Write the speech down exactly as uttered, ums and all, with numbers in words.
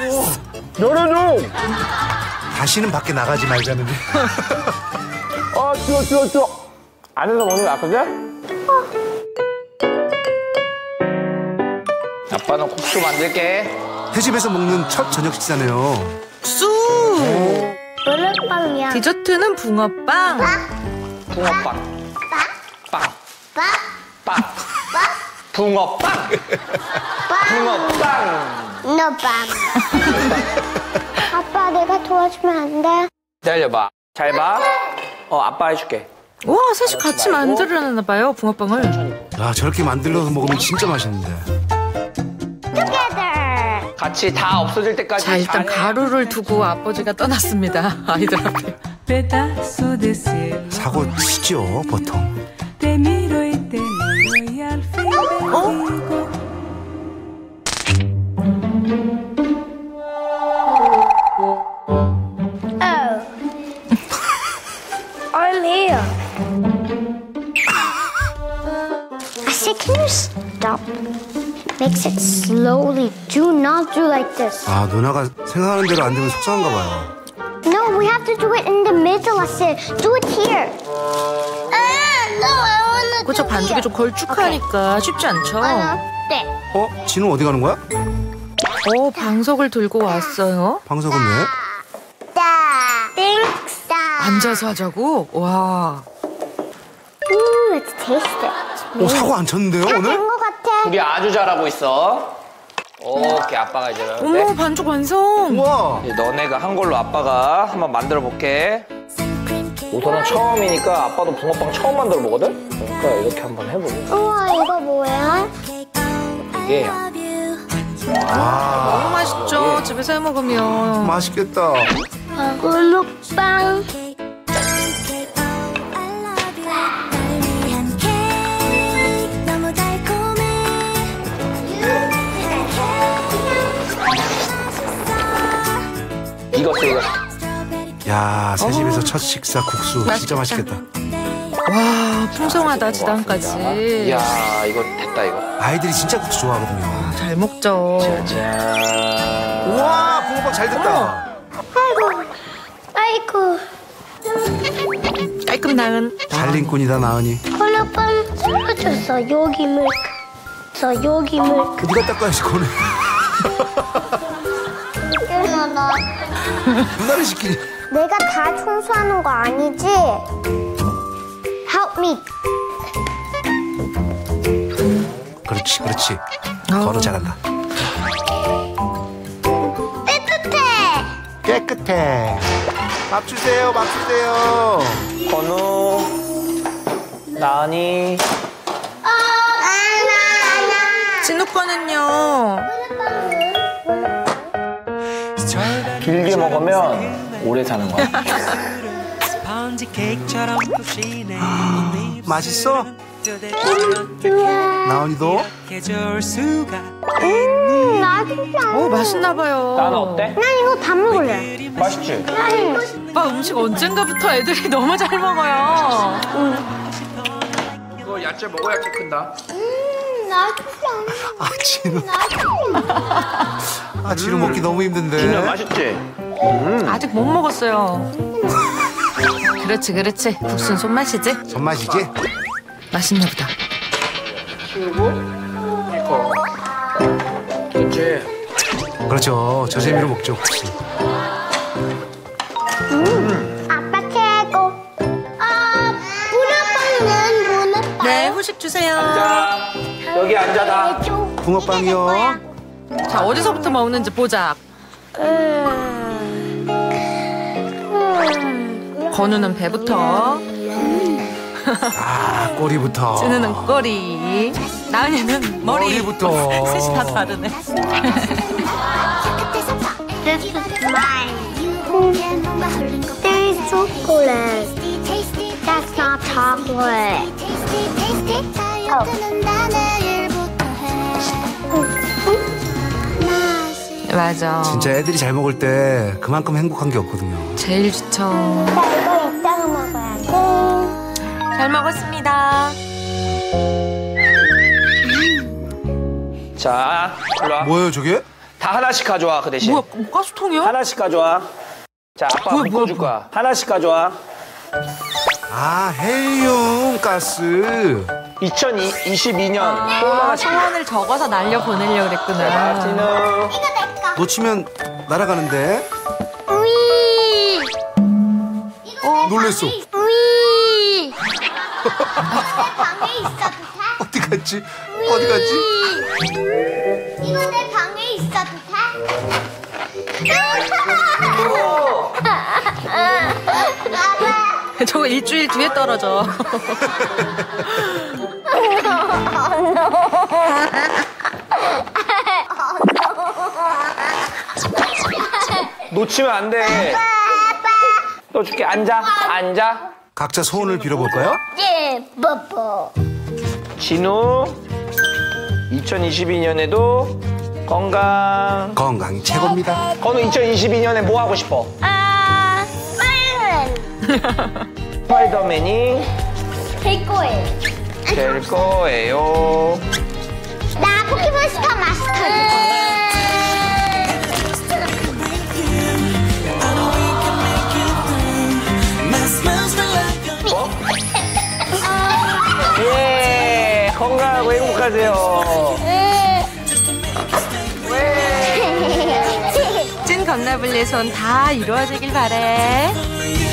열어줘. 다시는 밖에 나가지 말자는데. 아, 추워, 추워, 추워. 안에서 먹는 거 아프지? 아빠는 국수 만들게. 새집에서 먹는 첫 저녁 식사네요. 쑥! 붕어빵이야. 디저트는 붕어빵. 붕어빵. 빵. 빵. 빵. 붕어빵. 붕어빵. 너 빵. 아빠 내가 도와주면 안 돼? 기다려봐. 잘 봐. 어, 아빠 해줄게. 와, 셋이 같이 만들어내나 봐요, 붕어빵을. 야, 저렇게 만들어서 먹으면 진짜 맛있는데. Together. 같이 다 없어질 때까지. 자, 일단 잘해. 가루를 두고 아버지가 떠났습니다. 아이들 앞에. pedazo de cielo. 사고 치죠, 보통. Te miro y te miro y al fin bendigo. Oh. I'm here. I said, can you stop? Mix it slowly. Do not do like this. 아, 누나가 생각하는 대로 안 되면 속상한가 봐요. No, we have to do it in the middle. I said, do it here. Ah, no, I wanna 그쵸, do 반죽이 here. 좀 걸쭉하니까 쉽지 않죠? 하나, 네. 어? 진우 어디 가는 거야? 어, 방석을 들고 왔어요. 방석은 왜? 따. 띵스타. 앉아서 하자고? 와. Ooh, let's taste it. 어, 사고 안 쳤는데요, 오늘? 된것 같아. 우리 아주 잘하고 있어. 오케이, 아빠가 이제. 어머, 반죽 완성! 우와! 이제 너네가 한 걸로 아빠가 한번 만들어 볼게. 우선은 처음이니까 아빠도 붕어빵 처음 만들어 보거든? 그러니까 이렇게 한번 해보고. 우와, 이거 뭐야? 이게 와, 너무 맛있죠? 집에서 해 먹으면. 맛있겠다. 붕어빵. 익었어, 익었어. 야, 새집에서 첫 식사 국수 진짜 맛있겠다. 맛있겠다. 와, 풍성하다, 지단까지. 이야, 이거 됐다, 이거. 아이들이 진짜 국수 좋아하거든요. 잘 먹죠. 짜잔. 우와, 붕어빵 잘 됐다. 아이고, 아이고. 깔끔 나은. 살림꾼이다, 나은이. 붕어빵 떨어졌어. 여기 밀크. 저 여기 밀크. 네가 닦아야지, 그거는. 일어나. 누나를 시키니. 내가 다 청소하는 거 아니지? Help me. 그렇지, 그렇지. 걸어 잘한다. 깨끗해. 깨끗해. 밥 주세요, 밥 주세요. 건우, 나은이. 진우 거는요. 길게 먹으면 오래 사는 거야. 맛있어? 나은이도? 음, 맛있어. 오, 맛있나 봐요. 나는 어때? 난 이거 다 먹을래. 맛있지? 오빠 음식 언젠가부터 애들이 너무 잘 먹어요. 이거 야채 먹어야 키 큰다. 음, 맛있어. 아, 진우. 아, 진우 먹기 너무 힘든데. 진짜 맛있지? 아직 못 먹었어요. 그렇지, 그렇지. 국수는 손맛이지? 손맛이지? 맛있나 보다. 이거. 그렇지. 그렇죠. 저 재미로 먹죠, 국수. 아빠 최고. 아, 붕어빵은 붕어빵. 네, 후식 주세요. 자, 여기 앉아다. 붕어빵이요. 자, 어디서부터 먹는지 보자. 건우는 배부터, 아, 꼬리부터. 진우는 꼬리, 나은이는 머리. 머리부터. 셋이 다 다르네. This is mine. There is chocolate. That's not chocolate. 맞아. 진짜 애들이 잘 먹을 때 그만큼 행복한 게 없거든요. 제일 좋죠. 나 이거 이따가 먹어야 돼. 잘 먹었습니다. 자, 일로 와. 뭐예요, 저게? 다 하나씩 가져와, 그 대신. 뭐야, 뭐 가스통이야? 하나씩 가져와. 자, 아빠 뭐야, 묶어줄 뭐야, 거야. 하나씩 가져와. 아, 헬륨 가스. 이천이십이 년 또 아, 하나씩. 소원을 적어서 날려 보내려고 그랬구나. 진우. 놓치면 날아가는데. 우이. 놀랬어. 우이. 방에 있어도 돼? 어디 갔지? 어디 갔지? 이거 내 방에 있어도 돼? 저거 일주일 뒤에 떨어져. 놓치면 안 돼. 또 줄게. 앉아. 앉아. 각자 소원을 빌어볼까요? 예, 뽀뽀. 진우. 이천이십이 년에도 건강. 건강이 최고입니다. 건우 이천이십이 년에 뭐 하고 싶어? 아, 빨리 스파이더맨이 될 거예요. 될 거예요. 나 포켓몬스터 마스터 줄 거예요. 예, 건강하고 행복하세요. 찐 건나블리 손 다 이루어지길 바래.